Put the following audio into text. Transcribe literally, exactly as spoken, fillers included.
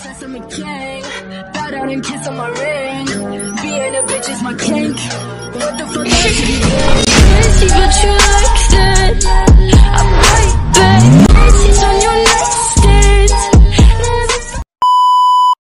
princess, I'm a king. Bow down and kiss on my ring. Being a bitch is my kink. What the fuck else do you think?